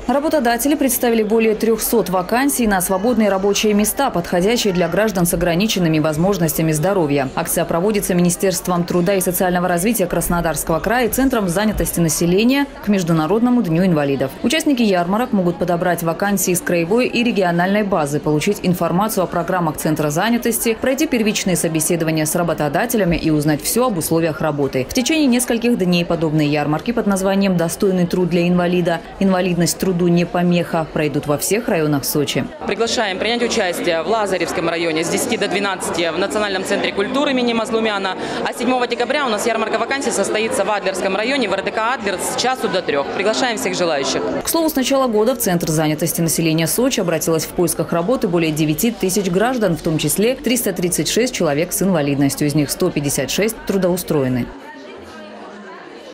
Работодатели представили более 300 вакансий на свободные рабочие места, подходящие для граждан с ограниченными возможностями здоровья. Акция проводится Министерством труда и социального развития Краснодарского края и Центром занятости населения к Международному дню инвалидов. Участники ярмарок могут подобрать вакансии с краевой и региональной базы, получить информацию о программах Центра занятости, пройти первичные собеседования с работодателями и узнать все об условиях работы. В течение нескольких дней подобные ярмарки под названием «Достойный труд для инвалида. Инвалидность труду не помеха» пройдут во всех районах Сочи. Приглашаем принять участие в Лазаревском районе с 10 до 12 в Национальном центре культуры имени Мазлумяна. А 7 декабря у нас ярмарка вакансий состоится в Адлерском районе в РДК «Адлер» с часу до 3. Приглашаем всех желающих. К слову, с начала года в Центр занятости населения Сочи обратилось в поисках работы более 9 тысяч граждан, в том числе 336 человек с инвалидностью. Из них 156 трудоустроены.